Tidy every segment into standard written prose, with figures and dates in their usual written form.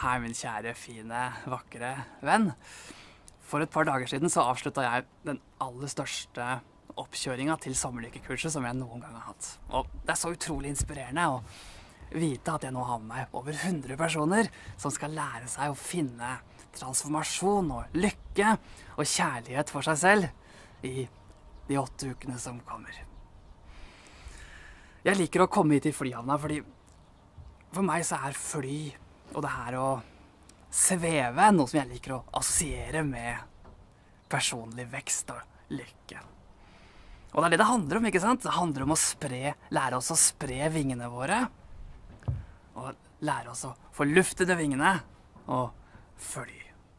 Hei, min kjære, fine, vakre venn. For et par dager siden så avsluttet jeg den aller største oppkjøringen til sommerlykkekurset som jeg noen gang har hatt. Og det er så utrolig inspirerende å vite at jeg nå har med meg over 100 personer som skal lære seg å finne transformasjon og lykke og kjærlighet for seg selv i de 8 ukene som kommer. Jeg liker å komme hit i flyhavna fordi for meg så er fly og det her å sveve noe som jeg liker å assosiere med personlig vekst og lykke. Og det er det handler om, ikke sant? Det handler om å lære oss å spre vingene våre, og lære oss å få luft under vingene og fly.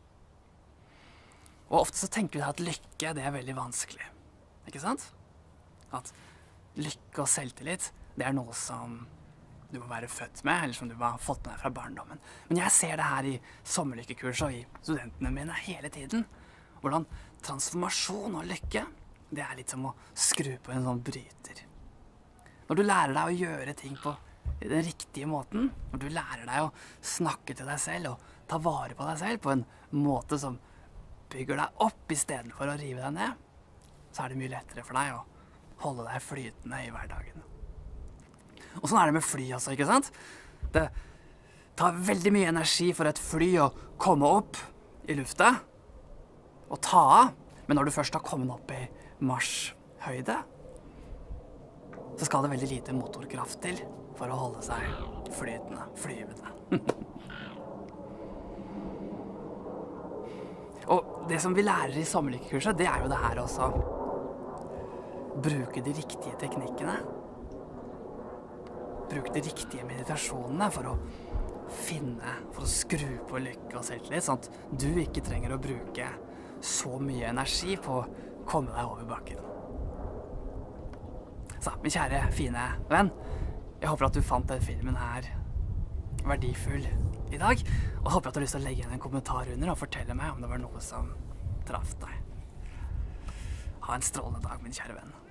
Og ofte så tenker vi at lykke, det er veldig vanskelig, ikke sant? At lykke og selvtillit, det er noe som du må være født med, eller som du har fått med deg fra barndommen. Men jeg ser det her i sommerlykkekurset og i studentene mine hele tiden. Hvordan transformasjon og lykke, det er litt som å skru på en sånn bryter. Når du lærer deg å gjøre ting på den riktige måten, når du lærer deg å snakke til deg selv og ta vare på deg selv på en måte som bygger deg opp i stedet for å rive deg ned, så er det mye lettere for deg å holde deg flytende i hverdagen. Og sånn er det med fly også, ikke sant? Det tar veldig mye energi for et fly å komme opp i lufta og ta av. Men når du først har kommet opp i Mars-høyde, så skal det veldig lite motorkraft til for å holde seg flyvende. Og det som vi lærer i sommerlykkekurset, det er jo det her også. Bruke de riktige teknikkene. Bruk de riktige meditasjonene for å skru på lykke og selvtillit, sånn at du ikke trenger å bruke så mye energi på å komme deg over bakken. Så, min kjære, fine venn, jeg håper at du fant den filmen her verdifull i dag, og håper at du har lyst til å legge igjen en kommentar under og fortelle meg om det var noe som traff deg. Ha en strålende dag, min kjære venn.